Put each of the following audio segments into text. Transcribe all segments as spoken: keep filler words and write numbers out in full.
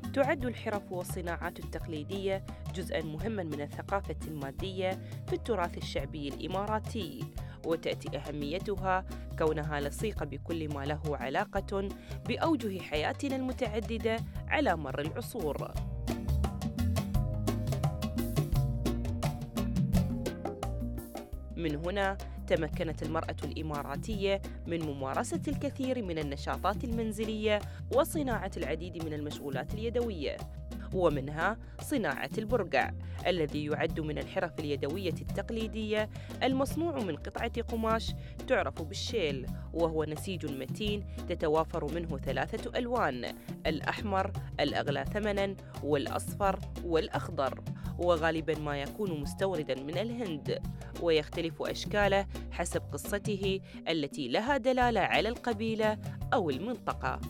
تعد الحرف والصناعات التقليدية جزءاً مهماً من الثقافة المادية في التراث الشعبي الإماراتي، وتأتي أهميتها كونها لصيقة بكل ما له علاقة بأوجه حياتنا المتعددة على مر العصور. من هنا تمكنت المرأة الإماراتية من ممارسة الكثير من النشاطات المنزلية وصناعة العديد من المشغولات اليدوية، ومنها صناعة البرقع الذي يعد من الحرف اليدوية التقليدية المصنوع من قطعة قماش تعرف بالشيل، وهو نسيج متين تتوافر منه ثلاثة ألوان: الأحمر، الأغلى ثمناً، والأصفر، والأخضر، وغالباً ما يكون مستورداً من الهند، ويختلف أشكاله حسب قصته التي لها دلالة على القبيلة أو المنطقة.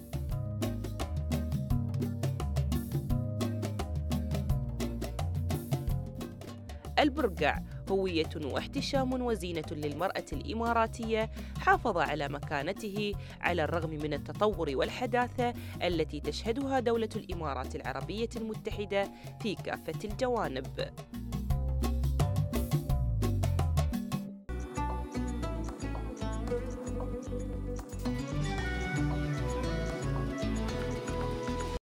البرقع هوية واحتشام وزينة للمرأة الإماراتية، حافظ على مكانته على الرغم من التطور والحداثة التي تشهدها دولة الإمارات العربية المتحدة في كافة الجوانب.